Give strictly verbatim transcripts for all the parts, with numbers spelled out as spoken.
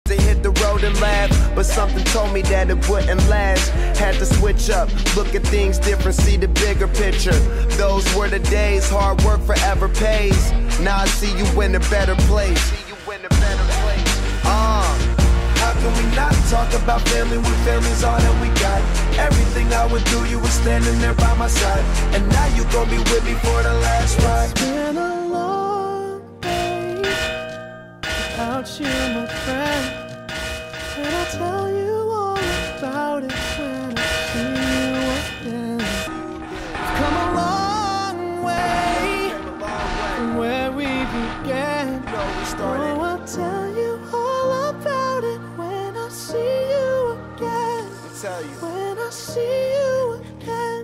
to hit the road and laugh, but something told me that it wouldn't last. Had to switch up, look at things different, see the bigger picture. Those were the days, hard work forever pays. Now I see you in a better place. Uh, how can we not talk about family when family's all that we got? Everything I would do, you were standing there by my side, and now you gon' be with me for the last ride. It's been a long day without you, my friend, and I'll tell you all about it when I see you again. We've come a long way from where we began. Oh, I'll tell you all about it when I see you again. When I see you again.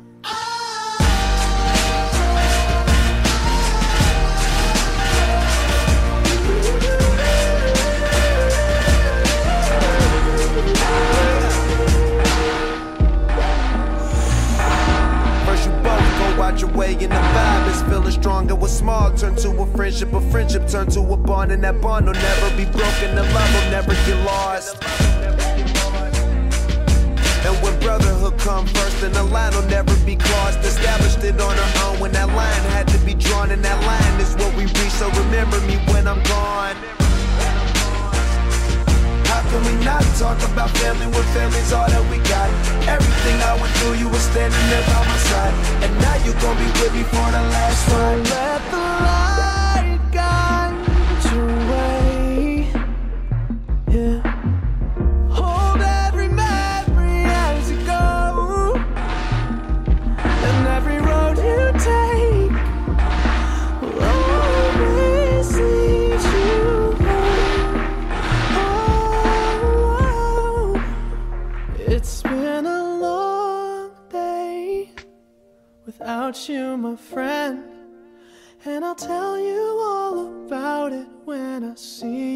Out your way and the vibe is feeling stronger. What's small turn to a friendship, a friendship turn to a bond, and that bond will never be broken. The love will never get lost. And when brotherhood come first, then the line will never be crossed. Established it on our own when that line had to be drawn, and that line is what we reach. So remember me when I'm gone. How can we not talk about family when family's all that we got? Everything I went through, you were standing there by my side, and now you gon' be with me for the last ride. Let the light guide your way, yeah. Hold every memory as you go, and every road you take will always lead you home. Oh, it's been a long day without you, my friend, and I'll tell you all about it when I see